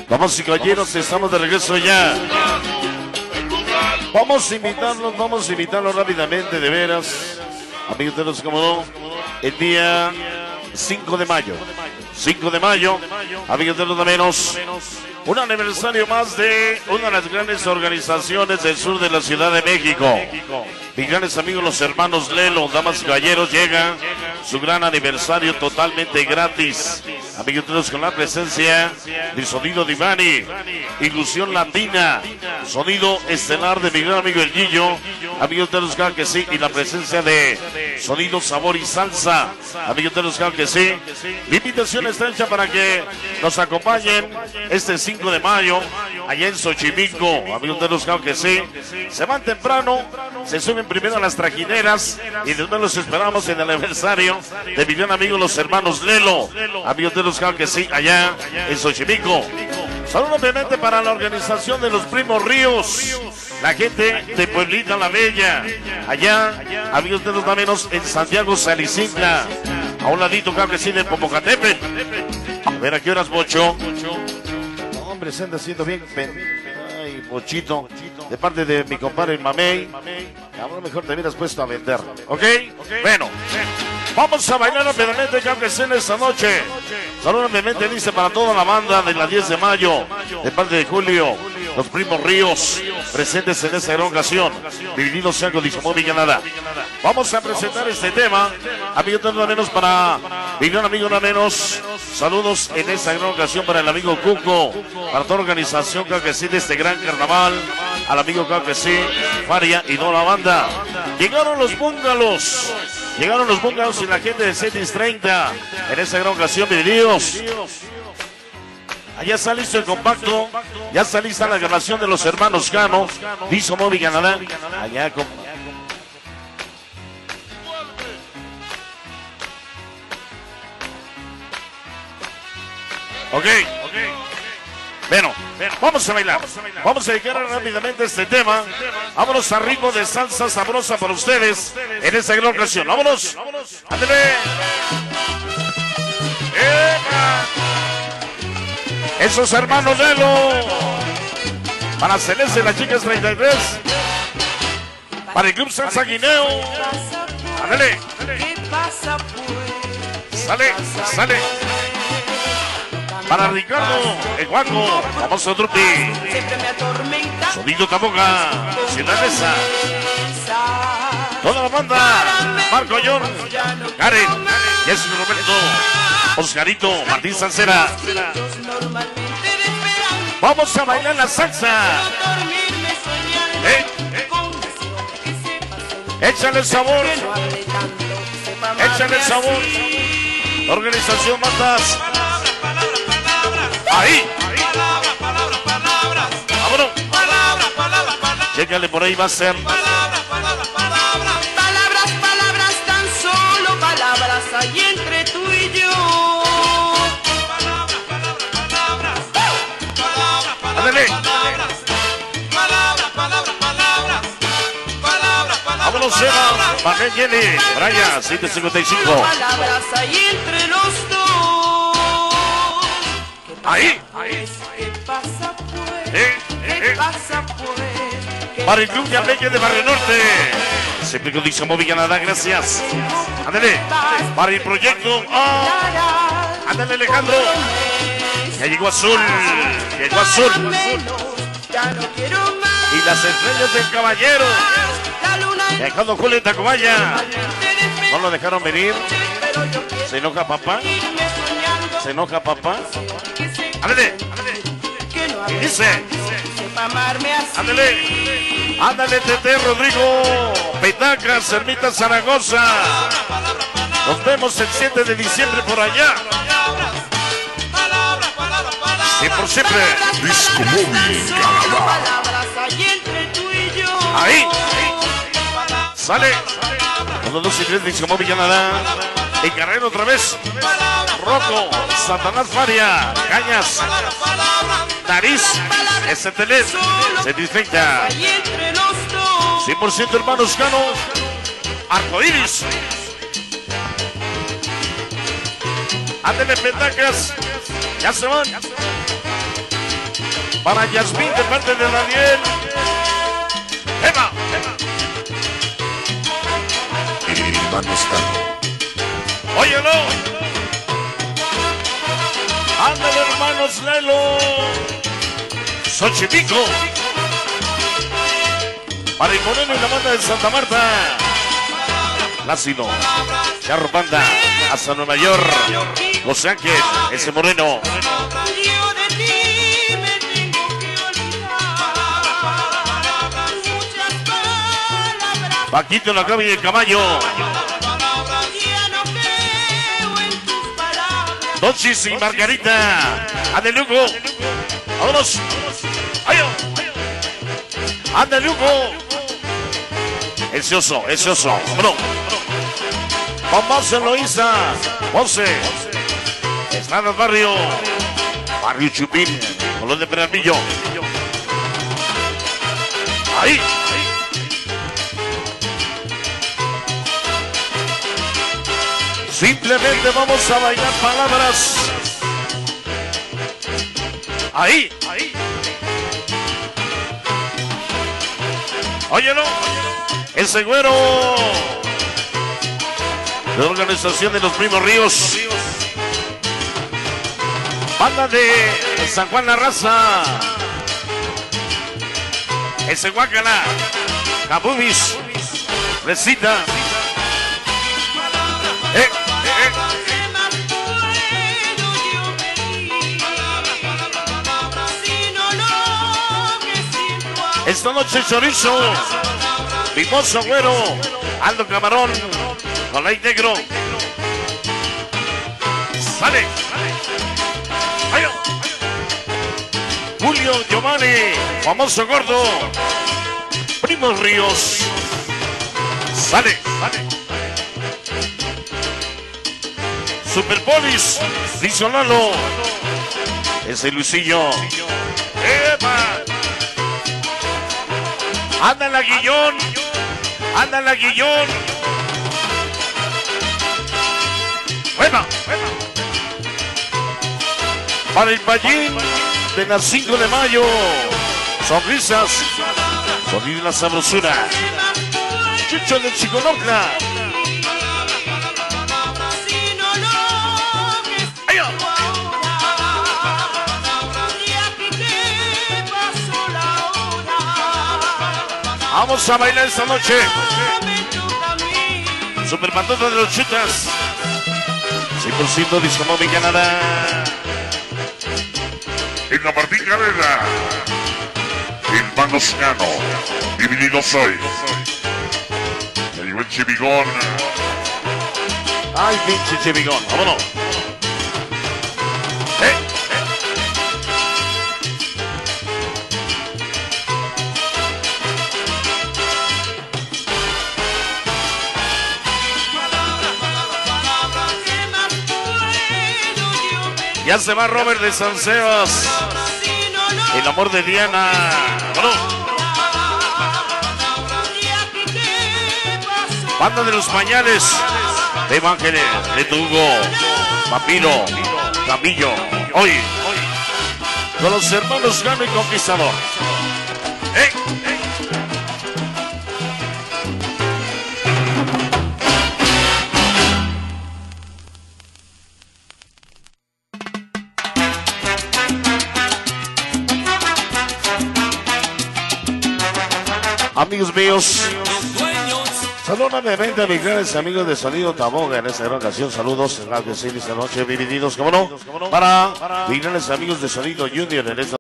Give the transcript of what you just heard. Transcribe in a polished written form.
Damas y caballeros, estamos de regreso ya. Vamos a invitarlos rápidamente, de veras. Amigos de los como no, el día 5 de mayo. 5 de mayo, amigos de los menos. Un aniversario más de una de las grandes organizaciones del sur de la Ciudad de México. Mis grandes amigos, los hermanos Lelo, damas y caballeros, llega su gran aniversario totalmente gratis. Amigos, con la presencia del sonido Divani, ilusión latina, sonido estelar de mi gran amigo El Guillo. Amigos de los que sí, y la presencia de sonido Sabor y Salsa. Amigos de los que sí, la invitación está hecha para que nos acompañen este 5 de mayo, allá en Xochimilco. Amigos de los que sí, se van temprano, se suben primero a las trajineras y después los esperamos en el aniversario de mi gran amigo los hermanos Lelo. Amigos de los que sí, allá en Xochimilco. Saludos obviamente para la organización de los Primos Ríos, la gente de Pueblita la Bella, allá, amigos de los menos, en Santiago Salicintla, a un ladito, claro que sí, de Popocatépetl. A ver a qué horas, Bocho. No, hombre, se anda haciendo bien. Ay, Bochito, de parte de mi compadre el Mamey. A lo mejor te hubieras puesto a vender, ¿ok? Bueno. Vamos a bailar rápidamente, claro que sí, en esta noche. Saludos obviamente, dice, para toda la banda de la 10 de mayo, de parte de Julio, los Primos Ríos, presentes en esta gran ocasión. Divididos sea con Discomóvil Canadá. Vamos a presentar este tema, amigos de nada menos, para mi gran amigo nada menos. Saludos en esta gran ocasión para el amigo Cuco, para toda la organización, claro que sí, de este gran carnaval. Al amigo, claro que sí, Faria y toda la banda. Llegaron los búngalos. Llegaron los búngalos y la gente de Cetis 30 en esta gran ocasión, bienvenidos. Allá está listo el compacto, ya está lista la grabación de los hermanos Cano, Discomóvil Canadá. Allá con... Ok. Bueno, vamos a bailar. Vamos a dedicar rápidamente este tema. Vámonos a ritmo de salsa sabrosa para ustedes en esta gran ocasión. Vámonos. Ándale. Esos hermanos Lelo. Para Celeste, las chicas 33. Para el Club Salsa Guineo. Ándale. Sale. Para Ricardo, el Guaco, famoso Trupi. Sonido Taboga, Ciudad Neza. Toda la banda, Marco John, Karen, Jesús Roberto, Oscarito, Martín Salcera. Vamos a bailar la salsa. Échale sabor. Organización Matas. Ahí. Vámonos. Chécale, por ahí va a ser. Palabras, tan solo palabras hay entre tú y yo. Ándale. Vámonos, Eva. Bajé Jenny. Brian, 755. Palabras hay entre los dos. Ahí. ¿Qué pasa pues? ¿Qué pasa pues? Para el Club de Ameque de Barrio Norte. Siempre con Discomóvil Canadá, gracias. Ándale. Para el proyecto. Ándale, Alejandro. Ya llegó Azul. Y las estrellas del caballero. Dejando Julio en Tacubaya. No lo dejaron venir. ¿Se enoja papá? Ándale. Y dice. Ándale, Tete Rodrigo. Petacas, Ermita Zaragoza. Nos vemos el 7 de diciembre por allá. Y por siempre. Discomóvil Canadá. Ahí. Sale. 1, 2 y 3, Discomóvil Canadá. Y Carrero otra vez. Rocco, Satanás Faria, Cañas, Nariz, STL, Satisfecha. 100% hermanos Cano, Arcoiris. Ándele, Petacas. Ya se van. Para Yasmín de parte de Daniel. ¡Eva! Hermanos Cano. ¡Óyelo! ¡Ándale, hermanos Lelo! Xochimilco. Para el Moreno y la banda de Santa Marta. Lácido. Charro Banda. Hasta Nueva York. Los Ángeles. Ese Moreno. Yo de ti me tengo que olvidar. Muchas palabras. Paquito en la calle de Caballo. Ya no creo en tus palabras. Dochis y Margarita. Ande Lugo. Vámonos. ¡Ay! Ande Lugo. Ese oso. Vámonos. Vamos a Eloísa. Ponce. Estrada Barrio. Barrio Chupín. Colón de Peralvillo. Ahí. Simplemente vamos a bailar palabras. Ahí. Óyelo. Ese güero. De organización de los Primos Ríos. Banda de San Juan La Raza. Ese Guacala. Cabubis. Recita. ¿Qué más puedo yo pedir? Sino lo que siento ahora. Esta noche chorizo. Mimoso Güero. Aldo Camarón. Colay Negro. Sale. ¡Ayo! Julio Giovanni. Famoso Gordo. Primos Ríos. Sale. Superpolis. Dice Lalo. Ese Luisillo. ¡Epa! Anda la Guillón. Bueno. Para el Pallín de las 5 de mayo. Sonrisas. Sonido de la sabrosura. Chucho de Chiconocla. Sino lo que siento ahora. Ya que te pasó la hora. Vamos a bailar esta noche. Me toca a mí. Super Patota de los Chutas. 100% Disco Móvil Canadá. En la Martín Carrera. Hermanos Cano. Dividido soy. El buen Chivigón. Ay, pinche Chivigón. Vámonos. ¿Qué más puedo yo pedir? Ya se va Robert de San Sebas. Sino lo El amor de Diana. Vámonos. ya que te pasó. Banda de los Pañales. De Ángeles. De Tugo. Papiro. Camillo. Hoy. Con los hermanos Gano y Conquistador. Amigos míos, saludos nuevamente a mis grandes amigos de Sonido Taboga en esta gran ocasión. Saludos, claro que sí, esta noche, divididos, como no, para mis grandes amigos de Sonido Junior en esta